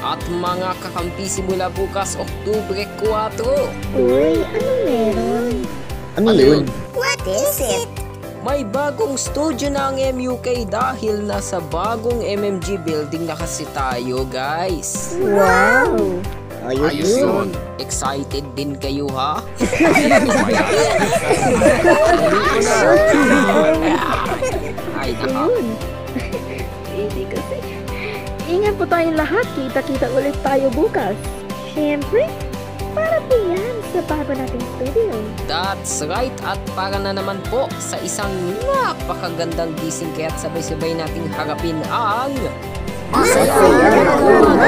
At mga kakampi, simula bukas, Oktubre 4. Uy, ano meron? Ano yun? What is it? May bagong studio na ang MUK dahil nasa bagong MMG building na kasi tayo, guys. Wow! Ayos yun. Excited din kayo, ha? Ay, naka. Yun. Hindi kasi. Ingat po tayong lahat. Kita-kita ulit tayo bukas. Siyempre, para po yan sa bago nating studio. That's right. At para na naman po sa isang napakagandang gising, kaya't sabay-sabay nating harapin ang... Masaya!